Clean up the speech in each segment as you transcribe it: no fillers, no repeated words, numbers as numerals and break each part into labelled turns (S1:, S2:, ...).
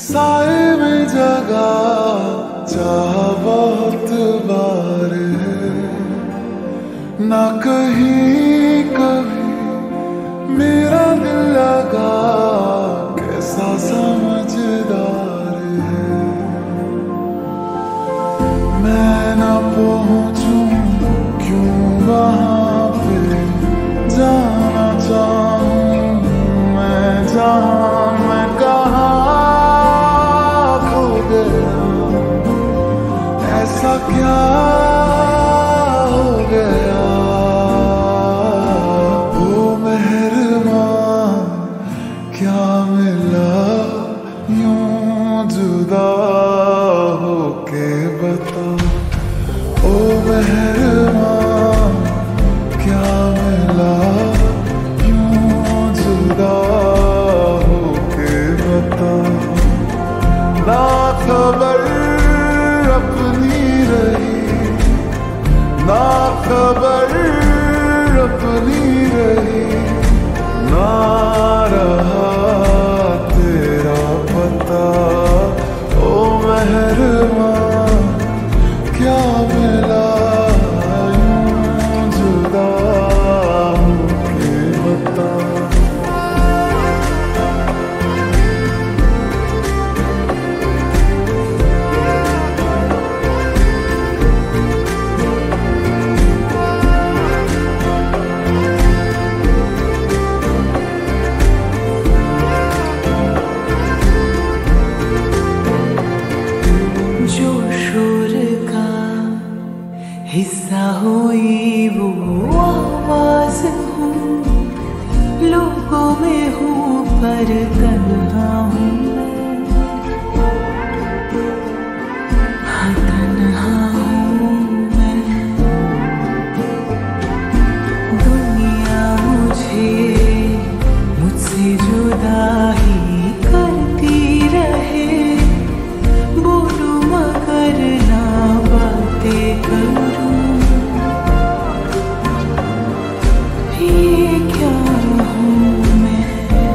S1: साए में जगा चाह बहुत बार है, ना कहीं कभी मेरा दिल लगा, कैसा समझदार है। मैं ना पहुंचूं क्यों वहां पे, जाना चाहूं मैं जहां, मैं कहाँ खो गया, ऐसा क्या हो गया। ओ मेहरबां क्या मिला यूं जुदा होके बता। ओ मेहरबां क्या मिला यूं जुदा होके बता। ना खबर अपनी रही, ना खबर अपनी रही, ना रहा तेरा पता। ओ मेहरबां क्या मिला यूं जुदा होके बता।
S2: जो शोर का हिस्सा हुई वो आवाज हूँ, लोगों में हूँ पर तन्हा हूँ मैं, हाँ तन्हा हूँ मैं। दुनिया मुझसे जुदा ही करती रहे, बोलूं मगर ना बातें करूं, ये क्या हूँ मैं।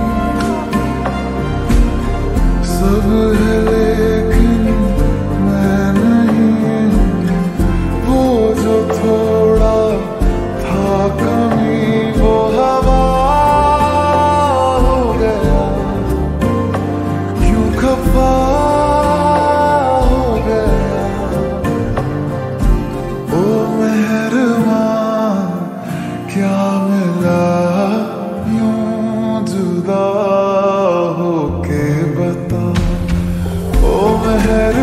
S1: सब है लेकिन मैं नहीं, वो जो थोड़ा था कमी वो हवा हो गया, यूं खफा हो गया। ओ मेहरबां क्या मिला यूं जुदा होके बता। ओ मेहरबां